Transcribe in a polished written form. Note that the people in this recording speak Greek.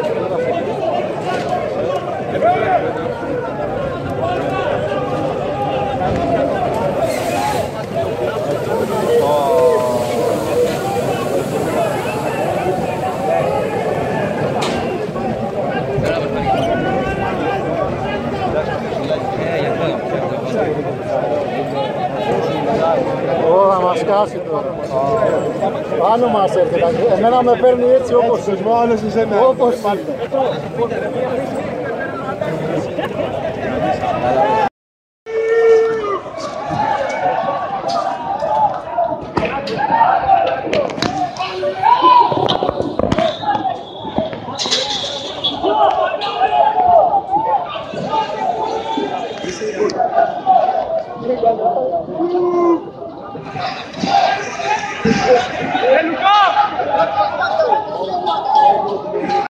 Θα μας κάσει τώρα. Πάνω μας έρχεται. Εμένα με παίρνει έτσι όπως όπως